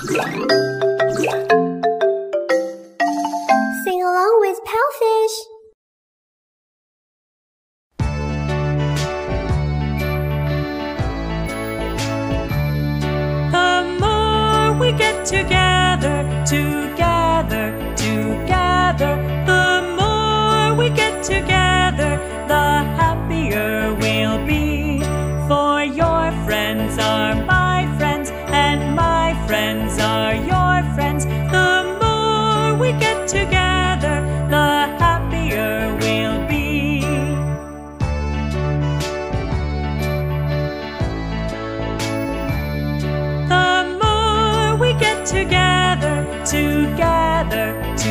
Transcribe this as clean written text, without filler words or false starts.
Sing along with Palefish. The more we get together, together, together, the more we get together, the happier we'll be. For your friends are my friends, and my friends are your friends. The more we get together, the happier we'll be. The more we get together, together,